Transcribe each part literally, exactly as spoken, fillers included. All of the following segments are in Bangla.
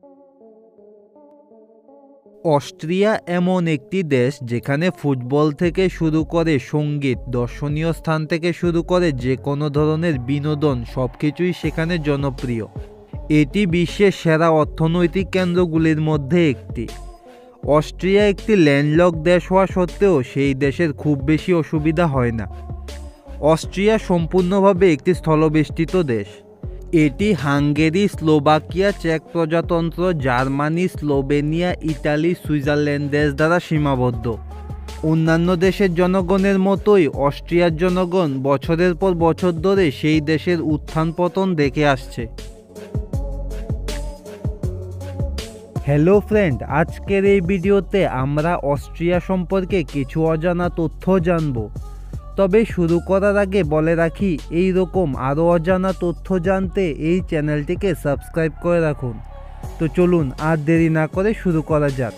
অস্ট্রিয়া এমন একটি দেশ যেখানে ফুটবল থেকে শুরু করে সঙ্গীত, দর্শনীয় স্থান থেকে শুরু করে যে কোনো ধরনের বিনোদন সবকিছুই সেখানে জনপ্রিয়। এটি বিশ্বের সেরা অর্থনৈতিক কেন্দ্রগুলির মধ্যে একটি। অস্ট্রিয়া একটি ল্যান্ডলক দেশ হওয়া সত্ত্বেও সেই দেশের খুব বেশি অসুবিধা হয় না। অস্ট্রিয়া সম্পূর্ণভাবে একটি স্থলবেষ্টিত দেশ। এটি হাঙ্গেরি, স্লোভাকিয়া, চেক প্রজাতন্ত্র, জার্মানি, স্লোভেনিয়া, ইতালি, সুইজারল্যান্ড দেশ দ্বারা সীমাবদ্ধ। অন্যান্য দেশের জনগণের মতোই অস্ট্রিয়ার জনগণ বছরের পর বছর ধরে সেই দেশের উত্থান পতন দেখে আসছে। হ্যালো ফ্রেন্ড, আজকের এই ভিডিওতে আমরা অস্ট্রিয়া সম্পর্কে কিছু অজানা তথ্য জানব। তবে শুরু করার আগে বলে রাখি, এই রকম আরও অজানা তথ্য জানতে এই চ্যানেলটিকে সাবস্ক্রাইব করে রাখুন। তো চলুন আর দেরি না করে শুরু করা যাক।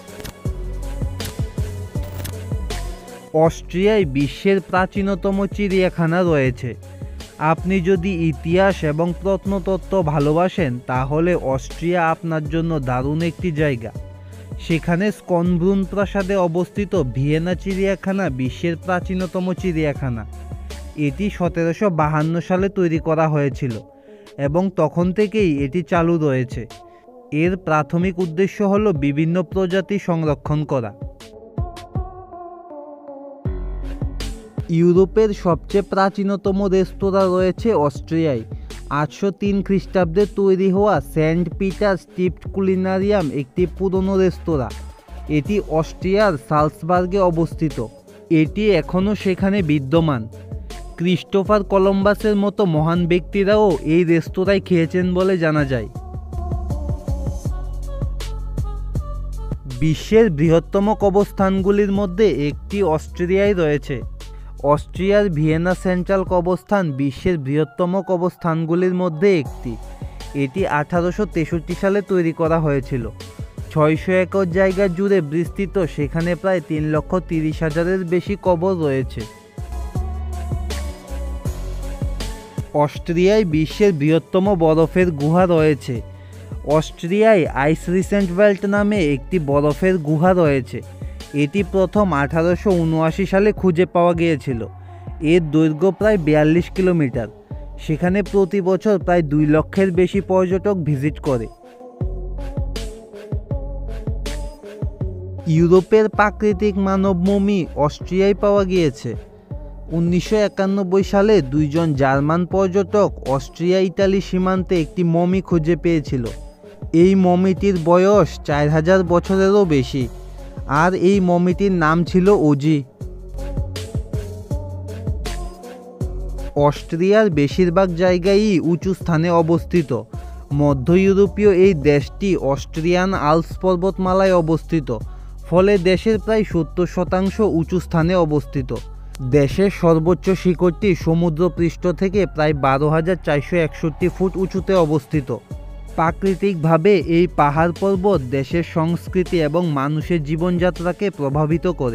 অস্ট্রিয়ায় বিশ্বের প্রাচীনতম চিড়িয়াখানা রয়েছে। আপনি যদি ইতিহাস এবং প্রত্নতত্ত্ব ভালোবাসেন তাহলে অস্ট্রিয়া আপনার জন্য দারুণ একটি জায়গা। সেখানে স্কনব্রুন প্রাসাদে অবস্থিত ভিয়েনা চিড়িয়াখানা বিশ্বের প্রাচীনতম চিড়িয়াখানা। এটি সতেরোশো বাহান্ন সালে তৈরি করা হয়েছিল এবং তখন থেকেই এটি চালু রয়েছে। এর প্রাথমিক উদ্দেশ্য হল বিভিন্ন প্রজাতি সংরক্ষণ করা। ইউরোপের সবচেয়ে প্রাচীনতম রেস্তোরাঁ রয়েছে অস্ট্রিয়ায়। আটশো তিন খ্রিস্টাব্দে তৈরি হওয়া সেন্ট পিটার স্টিপড কুলিনারিয়াম একটি পুরনো রেস্তোরাঁ। এটি অস্ট্রিয়ার সালসবার্গে অবস্থিত। এটি এখনও সেখানে বিদ্যমান। ক্রিস্টোফার কলম্বাসের মতো মহান ব্যক্তিরাও এই রেস্তোরাঁয় খেয়েছেন বলে জানা যায়। বিশ্বের বৃহত্তম কবরস্থানগুলির মধ্যে একটি অস্ট্রিয়ায় রয়েছে। অস্ট্রিয়ার ভিয়েনা সেন্ট্রাল কবরস্থান বিশ্বের বৃহত্তম কবরস্থানগুলির মধ্যে একটি। এটি আঠারোশো তেষট্টি সালে তৈরি করা হয়েছিল। ছয়শো একর জায়গা জুড়ে বিস্তৃত, সেখানে প্রায় তিন লক্ষ তিরিশ হাজারের বেশি কবর রয়েছে। অস্ট্রিয়ায় বিশ্বের বৃহত্তম বরফের গুহা রয়েছে। অস্ট্রিয়ায় আইস রিসেন্ট বেল্ট নামে একটি বরফের গুহা রয়েছে। এটি প্রথম আঠারোশো উনআশি সালে খুঁজে পাওয়া গিয়েছিল। এর দৈর্ঘ্য প্রায় বিয়াল্লিশ কিলোমিটার। সেখানে প্রতি বছর প্রায় দুই লক্ষের বেশি পর্যটক ভিজিট করে। ইউরোপের প্রাকৃতিক মানব মমি অস্ট্রিয়ায় পাওয়া গিয়েছে। উনিশশো একানব্বই সালে দুইজন জার্মান পর্যটক অস্ট্রিয়া ইতালি সীমান্তে একটি মমি খুঁজে পেয়েছিল। এই মমিটির বয়স চার হাজার বছরেরও বেশি, আর এই মমিটির নাম ছিল ওজি। অস্ট্রিয়ার বেশিরভাগ জায়গায়ই উঁচু স্থানে অবস্থিত। মধ্য ইউরোপীয় এই দেশটি অস্ট্রিয়ান আল্পস পর্বতমালায় অবস্থিত, ফলে দেশের প্রায় সত্তর শতাংশ উঁচু স্থানে অবস্থিত। দেশের সর্বোচ্চ শিখরটি সমুদ্রপৃষ্ঠ থেকে প্রায় বারো হাজার চারশো একষট্টি ফুট উঁচুতে অবস্থিত। প্রাকৃতিকভাবে এই পাহাড় পর্বত দেশের সংস্কৃতি এবং মানুষের জীবনযাত্রাকে প্রভাবিত করে।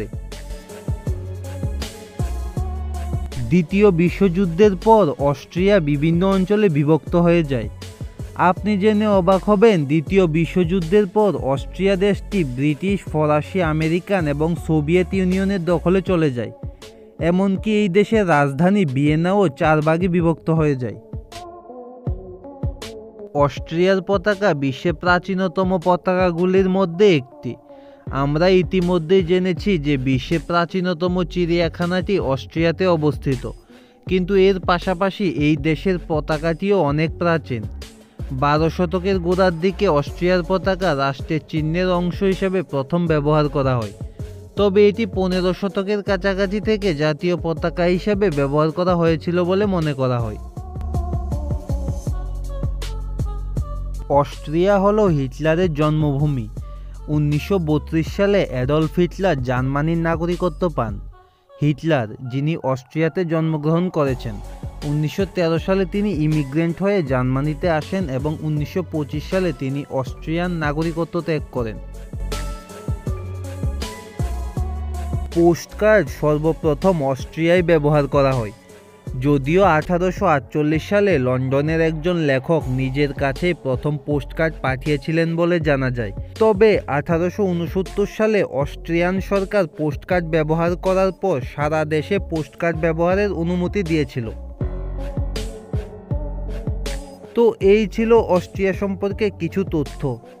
দ্বিতীয় বিশ্বযুদ্ধের পর অস্ট্রিয়া বিভিন্ন অঞ্চলে বিভক্ত হয়ে যায়। আপনি জেনে অবাক হবেন, দ্বিতীয় বিশ্বযুদ্ধের পর অস্ট্রিয়া দেশটি ব্রিটিশ, ফরাসি, আমেরিকান এবং সোভিয়েত ইউনিয়নের দখলে চলে যায়। এমনকি এই দেশের রাজধানী ভিয়েনাও চার ভাগে বিভক্ত হয়ে যায়। অস্ট্রিয়ার পতাকা বিশ্বের প্রাচীনতম পতাকাগুলির মধ্যে একটি। আমরা ইতিমধ্যেই জেনেছি যে বিশ্বের প্রাচীনতম চিড়িয়াখানাটি অস্ট্রিয়াতে অবস্থিত, কিন্তু এর পাশাপাশি এই দেশের পতাকাটিও অনেক প্রাচীন। বারো শতকের গোড়ার দিকে অস্ট্রিয়ার পতাকা রাষ্ট্রের চিহ্নের অংশ হিসেবে প্রথম ব্যবহার করা হয়, তবে এটি পনেরো শতকের কাছাকাছি থেকে জাতীয় পতাকা হিসেবে ব্যবহার করা হয়েছিল বলে মনে করা হয়। অস্ট্রিয়া হলো হিটলারের জন্মভূমি। উনিশশো বত্রিশ সালে অ্যাডলফ হিটলার জার্মানির নাগরিকত্ব পান। হিটলার, যিনি অস্ট্রিয়াতে জন্মগ্রহণ করেছেন, উনিশশো তেরো সালে তিনি ইমিগ্রেন্ট হয়ে জার্মানিতে আসেন এবং উনিশশো পঁচিশ সালে তিনি অস্ট্রিয়ান নাগরিকত্ব ত্যাগ করেন। পোস্টকার্ড সর্বপ্রথম অস্ট্রিয়ায় ব্যবহার করা হয়। যদিও আঠারোশো আটচল্লিশ সালে লন্ডনের একজন লেখক নিজের কাছেই প্রথম পোস্টকার্ড পাঠিয়েছিলেন বলে জানা যায়, তবে আঠারোশো উনসত্তর সালে অস্ট্রিয়ান সরকার পোস্টকার্ড ব্যবহার করার পর সারা দেশে পোস্টকার্ড ব্যবহারের অনুমতি দিয়েছিল। তো এই ছিল অস্ট্রিয়া সম্পর্কে কিছু তথ্য।